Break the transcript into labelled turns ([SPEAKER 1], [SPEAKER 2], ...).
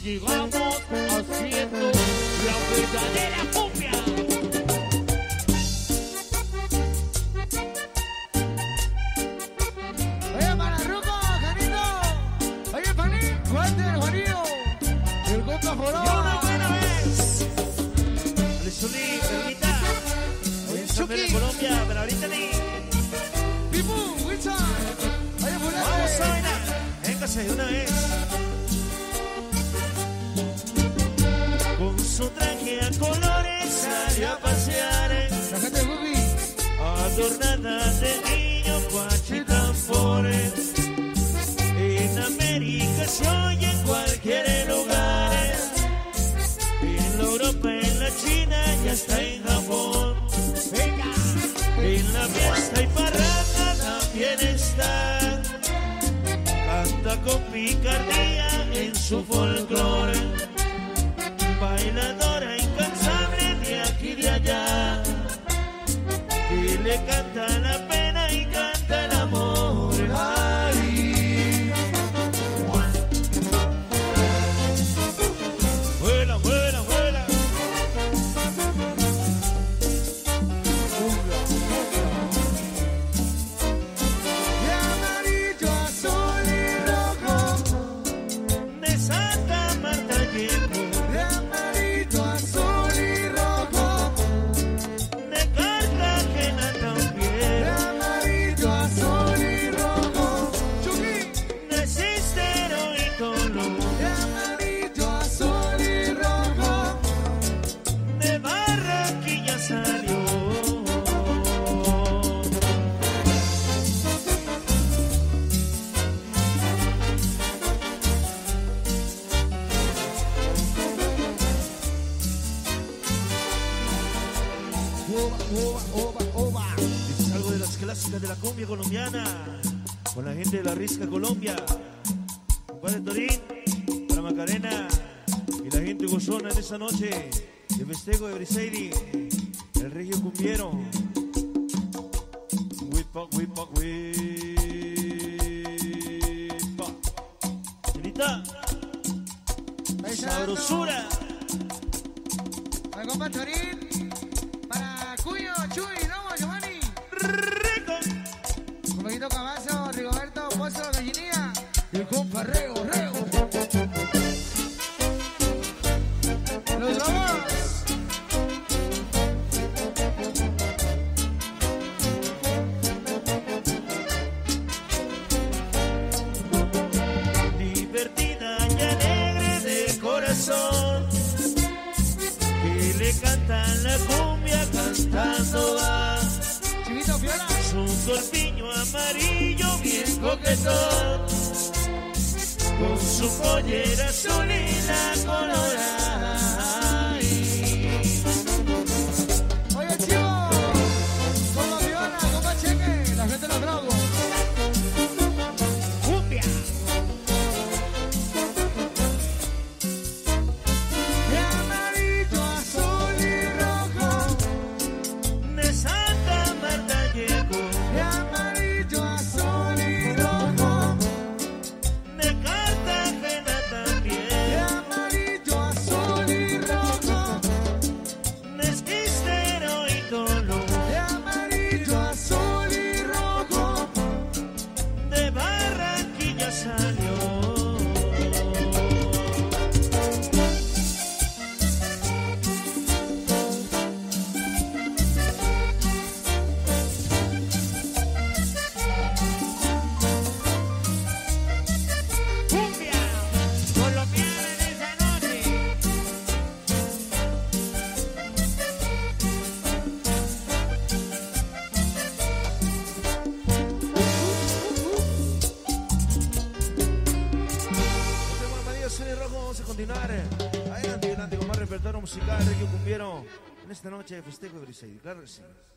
[SPEAKER 1] llegamos haciendo la verdadera cumbia.
[SPEAKER 2] Oye, para Ruco, Janito. Oye, Faní, fuerte el Juanillo. El compa
[SPEAKER 1] Y
[SPEAKER 2] Joroba.
[SPEAKER 1] una buena vez. Le solí, Carlita. Hoy en San Pedro,
[SPEAKER 2] Chucky.
[SPEAKER 1] Colombia, pero ahorita ni.
[SPEAKER 2] Pipu, Wilson. Oye, Fulano.
[SPEAKER 1] Vamos a bailar. Véngase de una vez. Con su traje a colores salió a pasear,
[SPEAKER 2] La gente de Bubi.
[SPEAKER 1] adornada de niños, guachi tambores. En América se oye en cualquier lugar. En la Europa, en la China y hasta en Japón.
[SPEAKER 2] Venga.
[SPEAKER 1] En la fiesta y parranda también está. Canta con picardía en su folclore. Bailadora incansable de aquí y de allá. Y le canta la pena y canta el amor. Ay. Vuela, vuela, vuela.
[SPEAKER 2] De amarillo, azul y rojo.
[SPEAKER 1] De Santa Marta llego.
[SPEAKER 2] De amarillo, azul y rojo.
[SPEAKER 1] De Cartagena
[SPEAKER 2] De
[SPEAKER 1] también.
[SPEAKER 2] amarillo, azul y rojo. Chucky.
[SPEAKER 1] De Cícero y Tolú.
[SPEAKER 2] De amarillo, azul y rojo.
[SPEAKER 1] De Barranquilla salió.
[SPEAKER 2] Oba, oba, oba, oba.
[SPEAKER 1] Es algo de las clásicas de la cumbia colombiana. Con la gente de la Risca Colombia. Compadre Torín, para Macarena. Y la gente gozona en esa noche de festejo de Briseiri. El regio cumbiero. Whipa, whipa, whipa. Señorita,
[SPEAKER 2] Ahí está.
[SPEAKER 1] sabrosura.
[SPEAKER 2] Para el compa Torín. Para Cuyo, Chuy, Lobo, Giovanni.
[SPEAKER 1] Rico.
[SPEAKER 2] Un poquito Camazo, Rigoberto, Pozo, Virginia. Y el compa Reo, Reo. Los vamos.
[SPEAKER 1] Divertida y alegre de corazón, que le cantan la cumbia cantando va.
[SPEAKER 2] Chivito Viola.
[SPEAKER 1] Su corpiño amarillo bien coquetón, con su pollera azul y la colorada. Ay.
[SPEAKER 2] Oye, chivo. Compa Viola, compa Cheque. La gente los trago.
[SPEAKER 1] Cumbia.
[SPEAKER 2] De amarillo, azul y rojo.
[SPEAKER 1] De Santa Marta llegó.
[SPEAKER 2] De amarillo, azul y rojo.
[SPEAKER 1] De Cartagena
[SPEAKER 2] De
[SPEAKER 1] también.
[SPEAKER 2] amarillo, azul y rojo.
[SPEAKER 1] De Cícero y Tolú.
[SPEAKER 2] De amarillo, azul y rojo.
[SPEAKER 1] De Barranquilla salió. Cumbia colombiana en esa noche. Bienvenidos, Cine Rojo, vamos a continuar. Adelante, adelante con más repertorio musical, reggae cumbiero. En esta noche de festejo de Briseid, claro que sí.